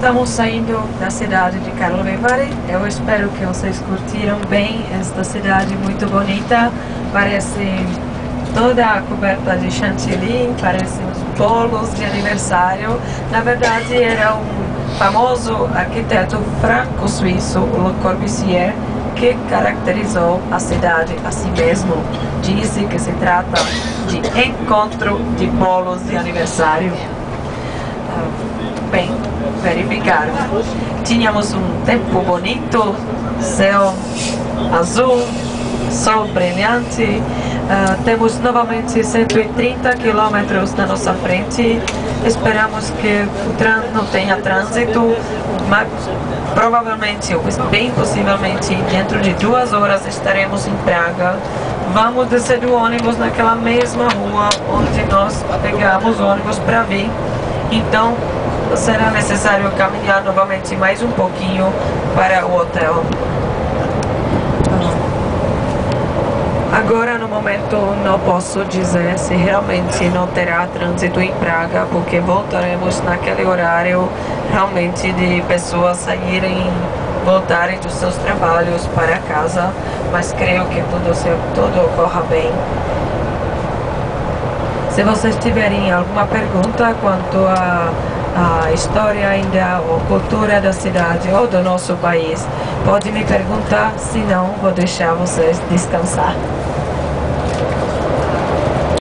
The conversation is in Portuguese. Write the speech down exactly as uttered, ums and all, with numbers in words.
Estamos saindo da cidade de Karlovy Vary. Eu espero que vocês curtiram bem esta cidade muito bonita. Parece toda coberta de chantilly, parece uns bolos de aniversário. Na verdade, era um famoso arquiteto franco-suíço, Le Corbusier, que caracterizou a cidade a si mesmo. Disse que se trata de encontro de bolos de aniversário. Bem, verificar. Tínhamos um tempo bonito, céu azul, sol brilhante. Uh, temos novamente cento e trinta quilômetros na nossa frente. Esperamos que o trânsito não tenha trânsito, mas provavelmente, ou bem possivelmente, dentro de duas horas estaremos em Praga. Vamos descer do ônibus naquela mesma rua onde nós pegamos o ônibus para vir. Então, será necessário caminhar novamente mais um pouquinho para o hotel. Agora, no momento, não posso dizer se realmente não terá trânsito em Praga, porque voltaremos naquele horário realmente de pessoas saírem, voltarem dos seus trabalhos para casa, mas creio que tudo, se, tudo ocorra bem. Se vocês tiverem alguma pergunta quanto a a história ainda, ou cultura da cidade ou do nosso país, pode me perguntar, senão vou deixar vocês descansar.